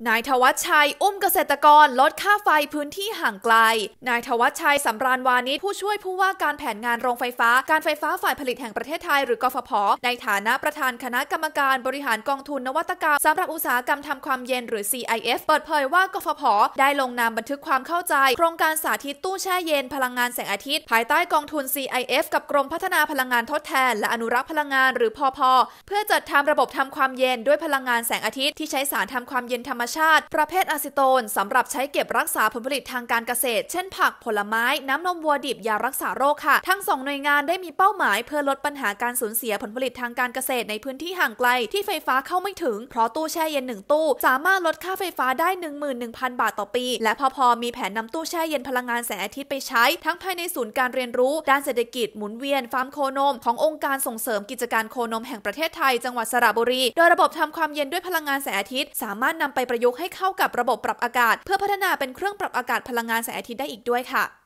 นายธวัชชัยอุ้มเกษตรกรลดค่าไฟพื้นที่ห่างไกลนายธวัชชัยสำราญวานิชผู้ช่วยผู้ว่าการแผนงานโรงไฟฟ้าการไฟฟ้าฝ่ายผลิตแห่งประเทศไทยหรือกฟผ.ในฐานะประธานคณะกรรมการบริหารกองทุนนวัตกรรมสำหรับอุตสาหกรรมทำความเย็นหรือ CIF เปิดเผยว่ากฟผ.ได้ลงนามบันทึกความเข้าใจโครงการสาธิตตู้แช่เย็นพลังงานแสงอาทิตย์ภายใต้กองทุน CIF กับกรมพัฒนาพลังงานทดแทนและอนุรักษ์พลังงานหรือพพ.เพื่อจัดทำระบบทำความเย็นด้วยพลังงานแสงอาทิตย์ที่ใช้สารทำความเย็นธรรมชาติประเภทอะซิโตนสำหรับใช้เก็บรักษาผลผลิตทางการเกษตรเช่นผักผลไม้น้ำนมวัวดิบยารักษาโรคค่ะทั้ง2หน่วยงานได้มีเป้าหมายเพื่อลดปัญหาการสูญเสียผลผลิตทางการเกษตรในพื้นที่ห่างไกลที่ไฟฟ้าเข้าไม่ถึงเพราะตู้แช่เย็น1ตู้สามารถลดค่าไฟฟ้าได้ 11,000 บาทต่อปีและพอมีแผนนำตู้แช่เย็นพลังงานแสงอาทิตย์ไปใช้ทั้งภายในศูนย์การเรียนรู้ด้านเศรษฐกิจหมุนเวียนฟาร์มโคนมขององค์การส่งเสริมกิจการโคนมแห่งประเทศไทยจังหวัดสระบุรีโดยระบบทำความเย็นด้วยพลังงานแสงอาทิตย์สามารถนำไปประยุกต์ให้เข้ากับระบบปรับอากาศเพื่อพัฒนาเป็นเครื่องปรับอากาศพลังงานแสงอาทิตย์ได้อีกด้วยค่ะ